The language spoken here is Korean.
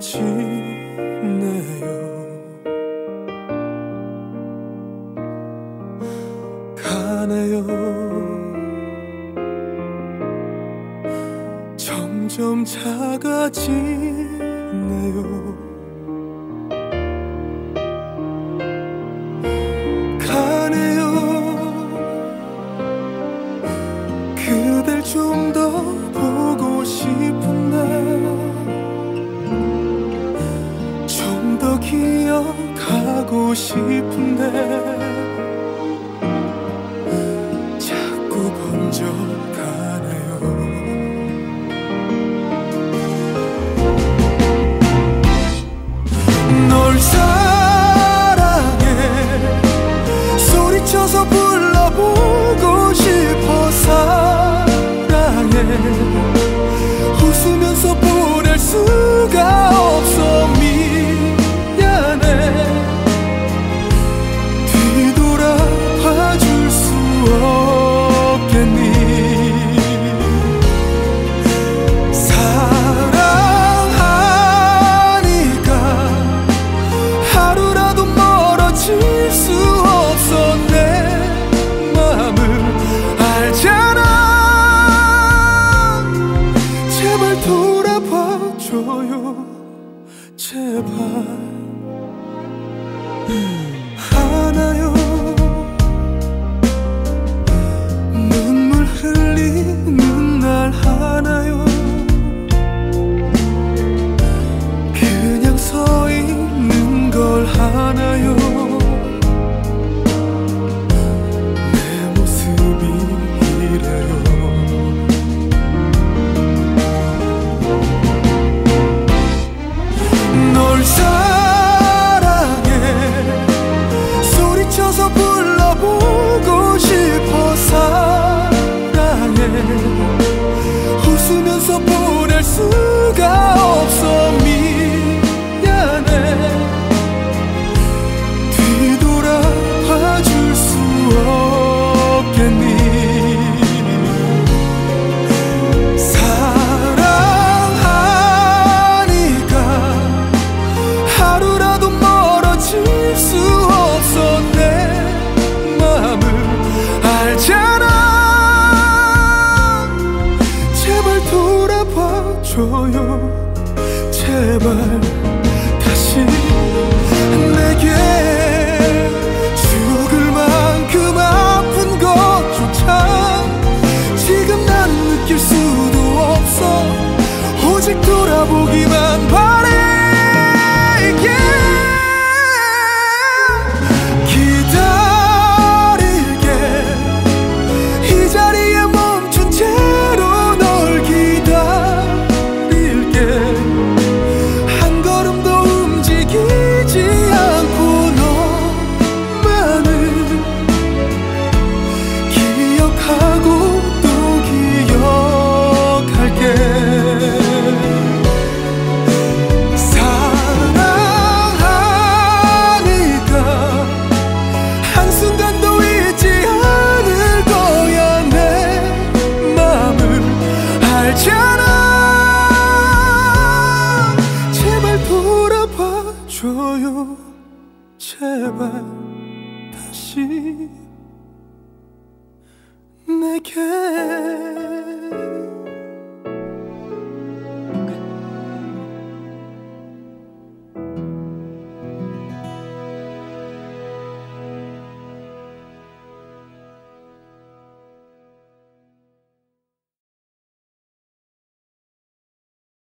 지내요. 가네요. 점점 작아지네요. 가네요. 그댈 좀 더 보고 싶은데, 좀 더 기억하고 싶은데 자꾸 번져가네요. 널 사랑해 소리쳐서 불러보고 싶어. 사랑해 웃으면서 보낼 수가 없어. 미안해 뒤돌아봐 줄 수 없겠니. 사랑하니까 하루라도 멀어질 수 없어. 내 맘을 알잖아. 제발 돌아봐줘요. 제발. 하나요. 눈물 흘리는 날 하나요. 그냥 서 있는 걸 하나요. 내 모습이 이래요. 널 사랑해 소리쳐서 불러보고 싶어. 사랑해 웃으면서 보낼 수가 없어. 미안해 뒤돌아봐 줄 수 없겠니. 사랑하니까 하루라도 멀어질 수 없어. 내 맘을 알잖아. 제발 돌아봐줘요. 제발 다시 내게. 죽을 만큼 아픈 것조차 지금 난 느낄 수도 없어. 오직 돌아보기만 바래. 기다릴게. 이 자리에 멈춘 채로 널 기다릴게. 한 걸음 더 움직이지 않고 너만을 기억하고 또 기억할게. 사랑하니까 한순간도 잊지 않을 거야. 내 맘을 알잖아. 제발 돌아봐줘요. 제발 다시 내게.